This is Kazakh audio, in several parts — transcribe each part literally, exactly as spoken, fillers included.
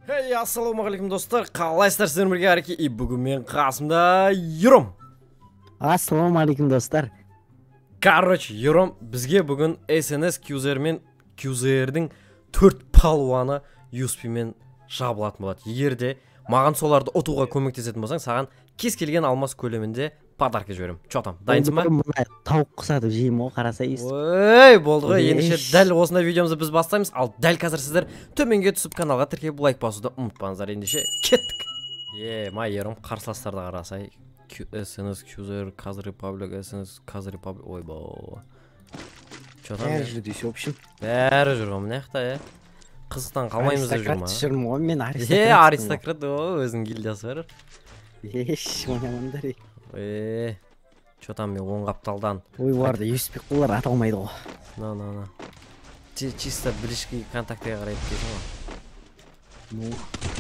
Hey, ассалаумағалейкум достар, қалайсыздар? Сіздермен бірге Ареке, и бүгін мен қасымда Юром. Ассалаумағалейкум достар. Короче, Юром бізге бүгін эс эн эс Кьюзер мен Кьюзердің төрт палуаны ю эс пи мен жабылатын болады. Егер де маған соларды ұтуға көмектесетін болсаң, саған кез келген алмас көлемінде подарка жіберем. Чо там, дайынсың ба? Тауық құсатып жеймін ғой, қарасайыз. Ой, болды ғой. Ендеше дәл осындай видеомызды біз бастаймыз. Ал дәл қазір сіздер төменге түсіп каналға тіркеліп лайк басуды ұмытпаңыздар. Ендеше кеттік. Е, майерім қарсыластарды қарасай. эс эн эс Кьюзер, Каз Репаблик, эс эн эс Каз Репаблик. Ой, ба. Чо там? Бәрі жүрді, в общем. Бәрі жүр ғой, мына жақта, е. Қызықтан қалмаймыз деп жүр ма? Аристократ жүрмін ғой, мен аристократ. Е, аристократ, өзің гильдиясы бар. Еш, ойнамандар. Е, чо там мен оң қапталдан. Ой, барды, ю эс пи қолар аталмайды ғой. На, на, на. Чисто білішкі контактіге қарайды дейсің ғой. Ну.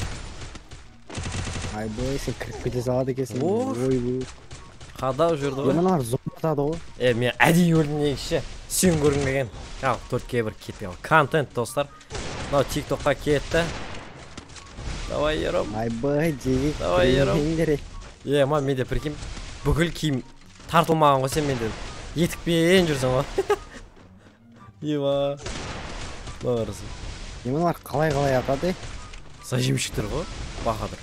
Ай, бой, сен кіріп кете салады екесің. Ой, бой. Қадау жүрді ғой. Емін ар зомбатады ғой. Е, мен әдей өлдім негізше. Сен көрінбеген. Ал, төртке бір кетті. Контент, достар. Мынау тиктокқа кетті. Давай, ерім. Ай, бой, жеге. Давай, ерім. Е, ма, менде прикинь, бүкіл киім тартылмаған ғой, сен менде етікпен жүрсің ғой. Ева. Бағарысың. Емін ар қалай-қалай атады? Сажимшіктер ғой, бақадыр.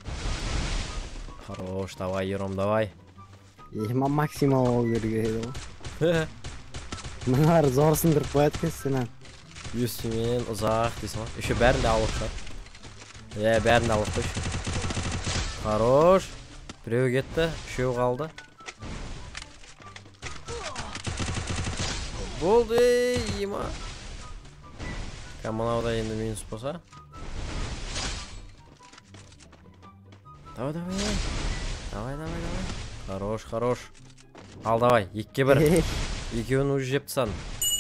Хорош, давай, ерім, давай. Ема максимал ол көргеді ғой. Мен ар зорсындырып қояды кесінен. ю эс пи мен ұзақ дейсің ғой. Еще бәрін де алып шығар. Е, бәрін де алып қойшы. Хорош. Біреу кетті, үшеу қалды. Болды, ема. Каманауда енді минус болса. Давай, давай. Давай, давай, давай. Хорош, хорош. Ал, давай, екке бір. Екеуін уже жепті сан.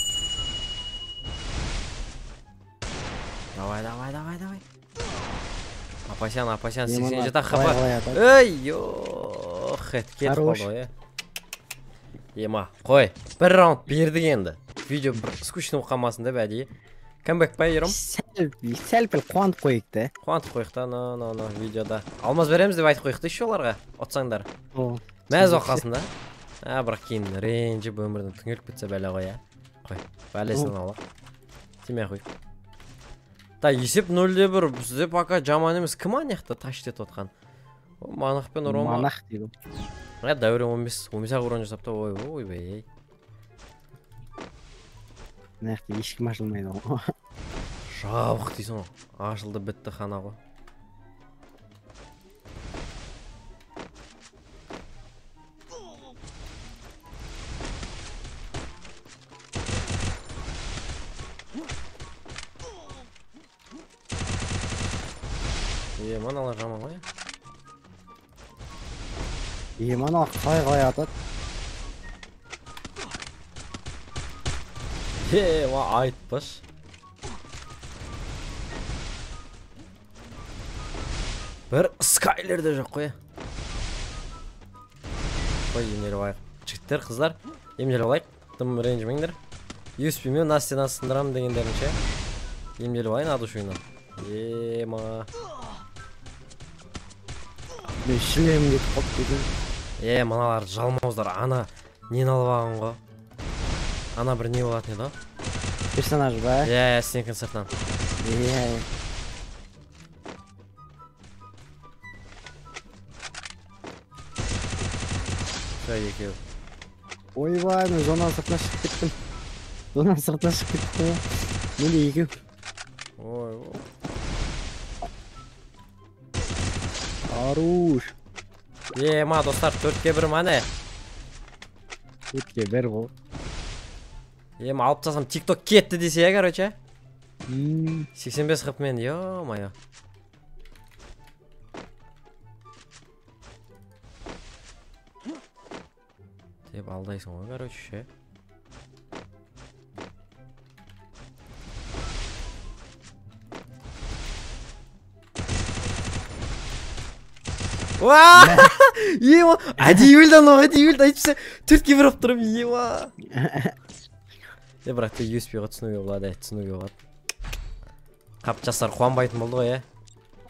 Давай, давай, давай, давай. Апасян, апасян, сексен жеті хп. Эй, йооо, хэт кетіп қалды ғой, е. Ема, қой, бір раунд бердік енді. Видео бір скучный қалмасын деп әдейі. Кәмбек па, ерім? Сәл-піл қуантып қойық та. Қуантып қойық та, но-но-но, видеода. Алмаз береміз деп айтып қойық та, еще оларға, отсаңдар. Мәз оқасында. А, бірақ кейін ренжіп өмірдің түңеліп кетсе бәлі ғой, е. Қой, бәлесін алақ. Тимей қойық. Да, есеп нөлде бір, бізде пока жаман емес. Кім анаяқты таштет отқан? Манақ пен Рома. Манақ дейді. Ә, дәурен он бес ақ урон жасапты. Ой, ой, бей. Нақты ешкім ашылмайды ғой. Жабық дейсің ғой. Ашылды бітті қана ғой. Е, маналар жаман ғой. Е, манал қалай-қалай атады. Е, ма айтпаш. Бір скайлер де жоқ қой. Қой, емделіп алайық. Жігіттер, қыздар, емделіп алайық. Тым ренжімеңдер. ю эс пи мен Настена сындырам дегендерінше. Емделіп алайын адушуына. Е, ма. Мен шілем кетіп қоп деген. Е, мыналар жалмауыздар. Ана нені алып ағын ғой. Ана бір не болатын еді. Персонаж ба? Е, сенекін сыртынан. Е. Шай екеу. Ойбай, мен зонан сыртына шығып кеттім. Зонан сыртына шығып кеттім. Менде екеу. Ой, ой. Аруш. Е, ма, достар, төртке бір мане. Төртке бір ғой. Е, ма, алып тасам тикток кетті десе, е, короче. Ммм. сексен бес қып мен, ё-майо. Деп алдайсың ғой, короче. Ваа! Ема! Әдей өлді анау, әдей өлді, айтпаса төртке бір ап тұрым, ема! Е, бірақ те ю эс пи-ға түсінуге болады, түсінуге болады. Қап жастар қуанбайтын болды ғой, е.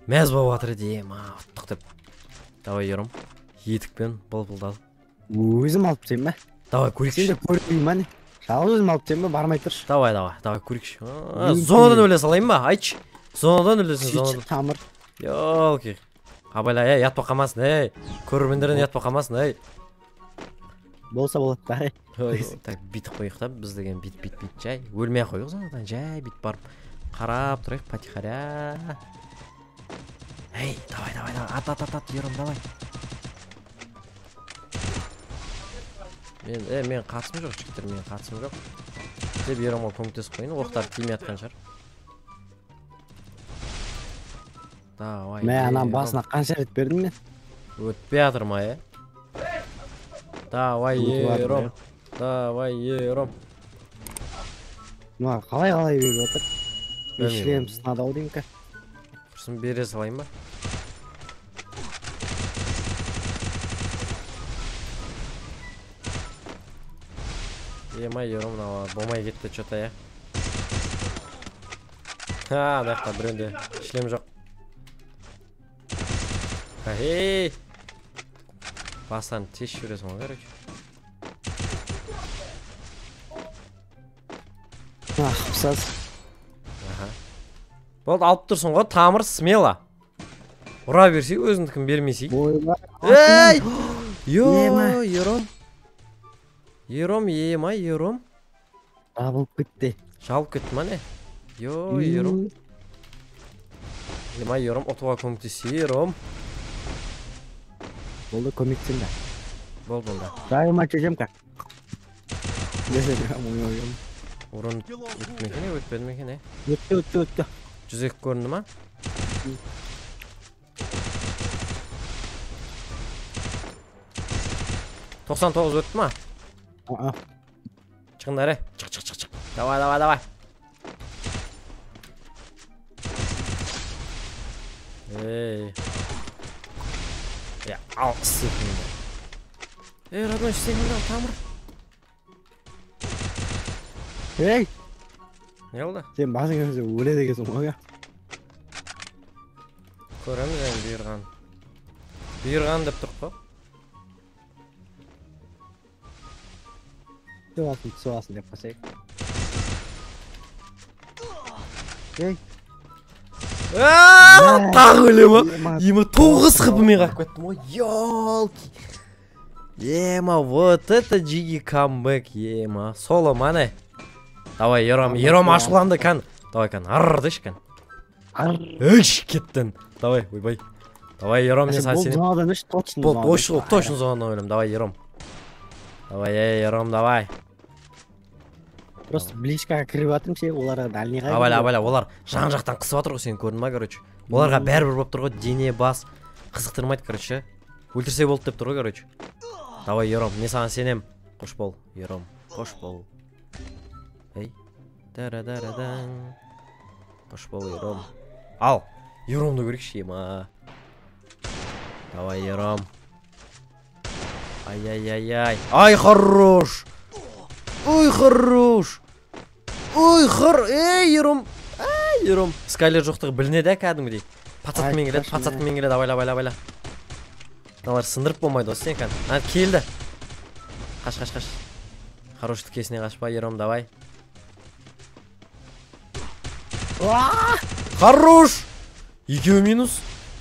мәз болып жатыр еді, ема ұттық деп. Давай ерім, етікпен бұл-бұлдал. Өзім алып тем ба? Давай көрейікші. Сен де көрмеймін ма не? Жалғыз өзім алып тем ба? Бармай тұршы. Давай, давай, давай көрейікші. Зонадан өле салайын ба? Айтшы. Зонадан өлесің, зонадан. Сөйтші тамыр. Йолки. Абайла, ей, ят бақамасын, ей. Көрермендерден ят бақамасын, ей. Болса болады да. Так, битіп қойық та, біз деген бит, бит, бит, жай. Өлмей қойық зонадан, жай бит барып. Қарап тұрайық, патихаря. Ей, давай, давай, давай, ат, ат, ат, ат, ерім, давай. Мен, е, мен қатысым жоқ, жігіттер, мен қатысым жоқ. Деп ерім ол көмектесіп қойын, оқтар тимей атқан шығар. Давай. Мә, анам басына қанша рет бердім мен? Өтпей атыр ма, е? Давай, ерім. Давай, ерім. Мына қалай-қалай беріп отыр? Білмеймін. Ешілем сынады ау деймін ка. Құрсын бере салайын ба? Ема, ерім, болмай кетті чөта, е? Ха, дақта, бірінде шлем жоқ. Хей! Бастан тез жүресің ғой, короче. Ах, пысаз. Болды, алып тұрсын ғой, тамыр смело. Ұра берсей, өзіңдікін бермесей. Бойла. Ей! Йо, Ема. ерім. Ерім, ема, ерім. Жабылып кетті. Жалып кетті ма не? Йо, ерім. Ема, ерім, отуға көмектесі, ерім. Болды, көмектен да. Бол, болды. Жайыма чөжем ка. Өтті, Орын өтмекен, өтпеді мекен, е? өтті, өтті. Жүзек көрінді ма? тоқсан тоғыз өтті ма? Çıkınlar, çık çık çık çık. Давай, давай, давай. Эй. Ya al sıkıntı. Ey radon sıkıntı tamır. Ей, Ne oldu? сен басың өзі өле дегенсің ғой ya. Көреміз енді бұйырған. Бұйырған деп тұрқ қой. Түсіп алсын, түсіп алсын деп қосайық. Ей. Ааа, тағы өле ма? Ема тоғыз қыпымен қақ кеттім ғой. Ёлки. Ема, вот это джиги камбэк, ема. Соло мане. Давай, Ером, Ером ашуланды кән. Давай кән, аррды ішкән. Үш кеттін. Давай, ойбай. Давай, Ером, не сан сенен. Бұл зонадан үш точно. Бұл точно зонадан өлім. Давай, Ером. Давай, ей, Ером, давай. Просто близкаға кіріп атырым сен, оларға дальныйға. Абайла, абайла, олар жан жақтан қысып атыр ғой, сен көрдің ма, короче. Оларға бәрібір болып тұр ғой, дене, бас. Қызықтырмайды, короче. Өлтірсе болды деп тұр ғой, короче. Давай, Ером, не саған сенем. Қош бол, Ером, қош бол. Эй, дара-дара-дан. Қош бол, Ером. Ал, Еромды көрейікші, ема. Давай, Ером. Ай-яй-яй-яй. Ай, хорош. Ой, хорош. Ой, хор. Эй, Ером. Ай, Ером. Скайлер жоқтығы білінеді ә кәдімгідей. Пацатымен келеді, пацатымен келеді. Абайла, абайла, абайла. Мыналар сындырып болмайды осы сен кән. А, келді. Қаш, қаш, қаш. Хорош тікесіне қашпа, Ером, давай. Хорош. Екеу минус.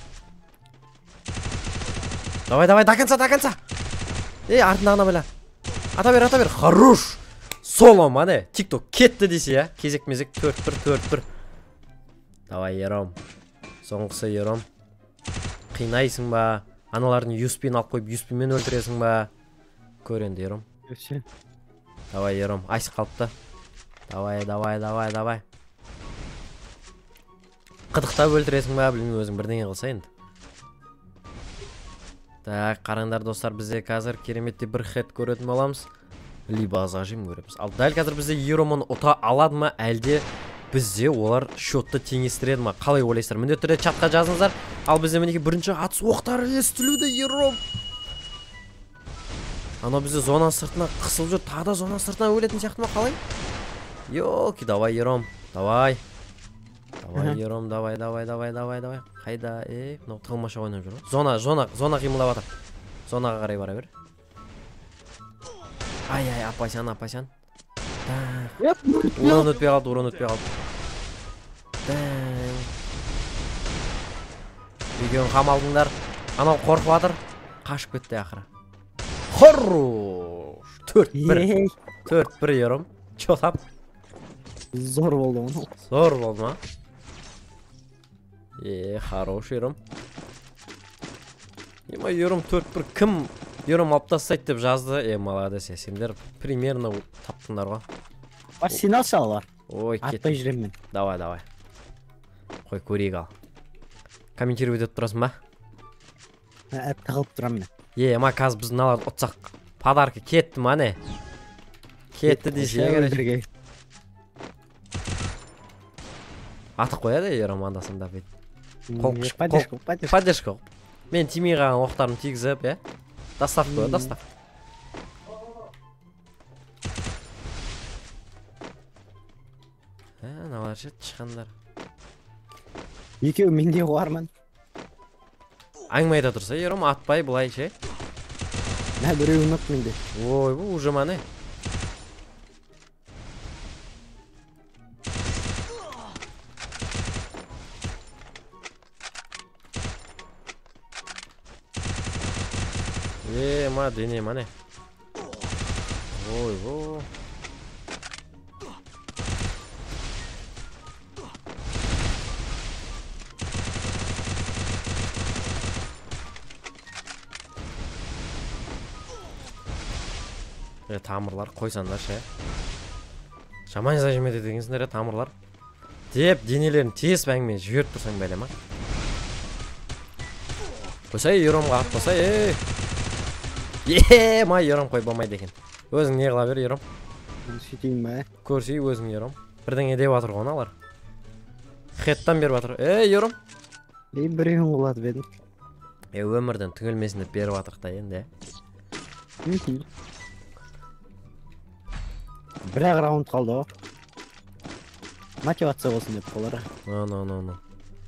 Давай, давай, до конца, до конца. Ей, артындағына біля. Ата бер, ата бер. Хорош. Соло мане. Тикток кетті десе, я. Кезек мезек төрт бір, төрт бір. Давай, Ером. Соңғысы, Ером. Қинайсың ба? Аналардың юспин алып қойып, юспинмен өлтіресің ба? Көр енді, Ером. Давай, Ером. Айсы қалыпты. Давай, давай, давай, давай. Қыдықтап өлтіресің ба? Білмей өзің бірдеңе қылса енді. Так, қараңдар достар, бізде қазір кереметте бір хет көретін боламыз. Либо азажим көреміз. Ал дәл қазір бізде Еромын ұта алады ма, әлде бізде олар шотты теңестіреді ма? Қалай ойлайсыздар? Міндетті түрде чатқа жазыңыздар. Ал бізде мінеки бірінші атыс оқтары естілуді, Ером. Ана бізде зона сыртына қысылып жүр, тағы да зона сыртына өлетін сияқты ма, қалай? Йоки, давай, Ером. Давай. Давай, Ером, давай, давай, давай, давай, давай. Қайда? Ей, мынау тығылмаша ойнап жүр ғой. Зона, зона, зона қимылдап жатыр. Зонаға қарай бара бер. Ай, ай, апасян, апасян. Урон өтпей қалды, урон өтпей қалды. Үйген қамалдыңдар. Анау қорқып жатыр. Қашып кетті ақыры. Хорош! төрт бір. төрт бір Ером. Чо тап? Зор болды оны. Зор болды ма? Е, хорош Ером. Ема Ером төрт бір кім Ером алып тастайды деп жазды. Е, молодец, сендер примерно таптыңдар ғой. Бар сен алшы алар. Ой, кет. Атпай жүрем мен. Давай, давай. Қой, көрейік ал. Комментировать етіп тұрасың ба? Әп тағылып тұрам мен. Е, ма қазір біздің аларды ұтсақ. Подарки кетті ма не? Кетті десе керек. Атық қояды Ером андасында бет. Поддержка, поддержка. Поддержка. Мен тимей қалған оқтарын тигізіп, е? Достав қой, достав. Ә, налар жет шықандар. Екеу менде қуармын. Әңгіме айта тұрса, Ером атпай бұлай ше. Мә біреу ұнат менде. Ой, бұл уже мане. Е, ма дене мане. Ой, ой. Е, тамырлар қойсандар ше. Жаман жаза жемеді дегенсіңдер, тамырлар. Деп, денелерін тез бәңмен жіберіп тұрсаң бәле ма? Қойсай, Еромға ат қойсай, ей! Еее, ма Ером қой болмайды екен. Өзің не қыла бер, Ером? Сөйтейін бә? Көрсей өзің, Ером. Бірдеңе деп атыр ғой алар. Хеттан беріп атыр. Ей, Ером! Ей, біреуін қылады бедім. Е, өмірден түңілмесін деп беріп атырықта енді. Бір-ақ раунд қалды о. Мотивация болсын деп қолары. No, no, no, no.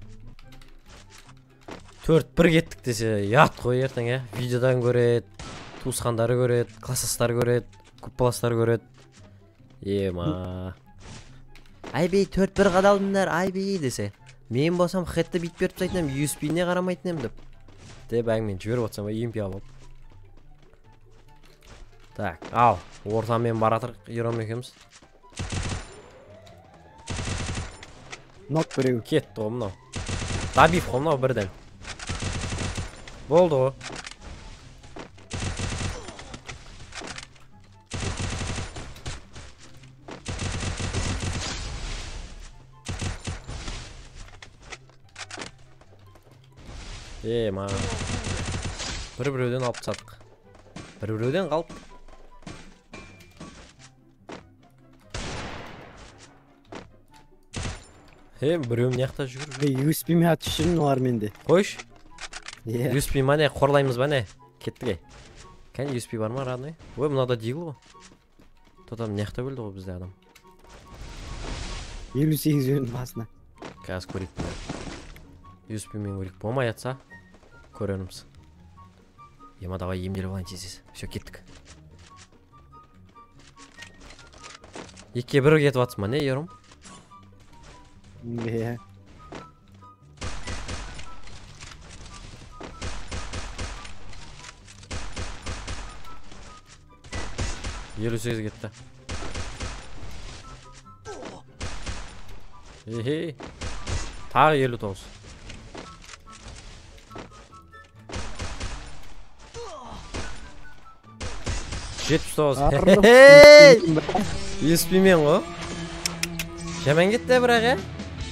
төрт бір кеттік десе, ят қой ертең, е. Видеодан көреді, туысқандары көреді, классастары көреді, көпбаластары көреді. Ема. Ай бей, төрт бір қадалдыңдар, ай бей десе. Мен болсам хетті бит беріп тастайтын ем, ю эс би-не қарамайтын ем деп. Деп әңгімен жіберіп отырсам, емпи алып. Так, ал, ортамен баратыр Ером екеміз. Нок біреу. Кетті ғой мынау. Добив ғой мынау бірден. Болды ғой. Е, ма. Бір-біреуден алып тастадық. Бір-біреуден қалып. Е, біреуім неқта жүгір. ю эс би-ме ат үшін олар менде. Қойш. Е. ю эс би ма не, қорлаймыз ба не? Кеттік ей. Кәне ю эс би бар ма, радный? Ой, мынада дигл ғой. Тотам неқта бөлді ғой бізде адам. елу сегіз өнім басына. Қазір көрейік бұны. ю эс би мен көрейік. Болмай атса, көреріміз. Ема, давай емделіп алайын тез-тез. Все, кеттік. Екке бір кетіп атсың ба, не, Ером? Е. елу сегіз кетті. Ехей. Тағы елу тоғыз. жетпіс тоғыз. Хей! ю эс би мен ғой. Жаман кетті бірақ, е?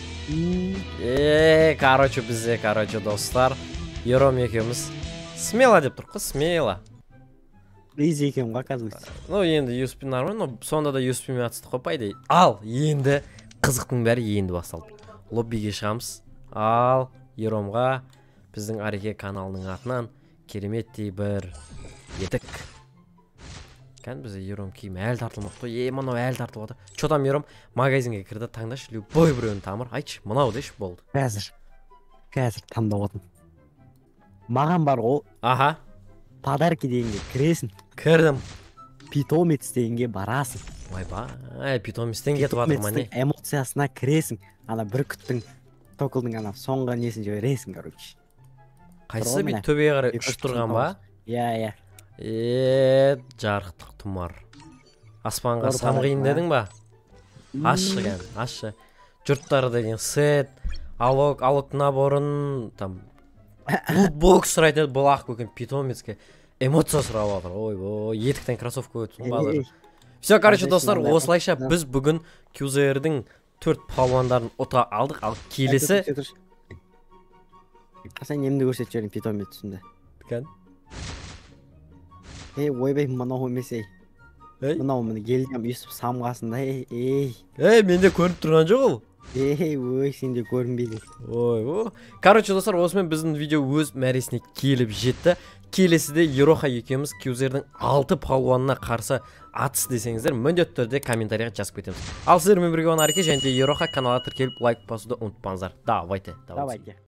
Еее, короче, бізде, короче, достар. Ером екеуміз. Смело деп тұр, қыз, смело. Изи екен ғой, қазір. Ну, енді ю эс би нормально, но сонда да ю эс би мен атыстық қой, пайда. Ал, енді қызықтың бәрі енді басталды. Лоббиге шығамыз. Ал, Еромға біздің Ареке каналының атынан кереметтей бір етік. Кән бізде Ером киім әлі тартылмақ қой. Е, мынау әлі тартылып отыр. Чо там Ером магазинге кірді, таңдашы, любой біреуін тамыр. Айтшы, мынау деші болды. Қазір. Қазір таңдап отырмын. Маған бар ол Аха, подарки дегенге кіресің. кірдім. Питомец дегенге барасың. Ойбай, питомистен кетіп жатыр ма не? Питомецтің эмоциясына кіресің. Ана бүркіттің токылдың ана соңғы несін жібересің, короче. Қайсы Тұрған бит міне. төбеге қарай Екі ұшып тұрған ба? Иә, иә. Е, жарықтық тұмар. Аспанға Ор самғайын подарок, дедің ба? Ашы кән, ашы. Жұрттары деген сет, алок, алок наборын, там, лутбокс сұрайды, бұл ақ көкен питомецке эмоция сұрап отыр. Ой, ой, етіктен кроссовка өтсін базар. Все, короче, достар, осылайша біз бүгін кью зет эр-дің төрт палуандарын ұта алдық, ал келесі... Қасан немді көрсет жөрін питомет түсінде. Кән? Ей, ойбай, мынау емес, ей. Ей? Мынау мені келдім, Юсуп самғасында, ей, ей. Ей, менде көрініп тұрған жоқ ол. Ей, ой, сен де көрінбейді. Ой, о. Короче, достар, осымен біздің видео өз мәресіне келіп жетті. Келесіде Ероха екеуміз кью зет эр-дің алты палуанына қарсы атыс десеңіздер, міндетті түрде комментарияға жазып кетеміз. Ал сіздермен бірге болған Ареке және де Ероха каналға тіркеліп лайк басуды ұмытпаңыздар. Давайте, давайте.